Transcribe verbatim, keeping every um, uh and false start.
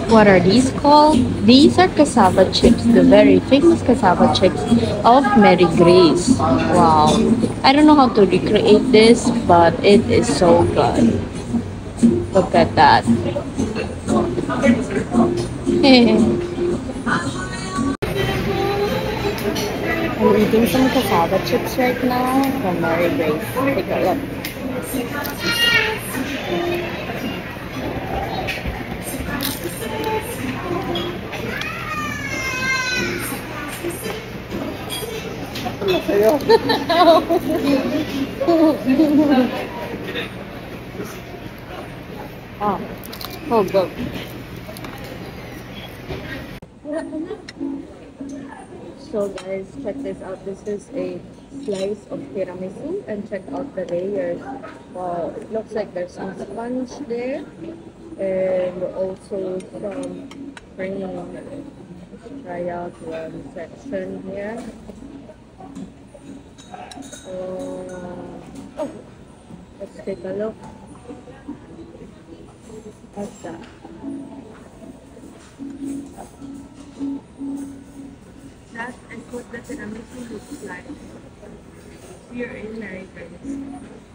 What are these called? These are cassava chips, the very famous cassava chips of Mary Grace. Wow. I don't know how to recreate this, but it is so good. Look at that. I'm eating some cassava chips right now from Mary Grace. Take a look. Ah, oh good. So guys, check this out. This is a slice of tiramisu and check out the layers. Wow, it looks like there's some sponge there and also some cream. Let's try out one section here. Uh, oh, let's take a look. What's that? That is what the tiramisu looks like here in Mary Grace.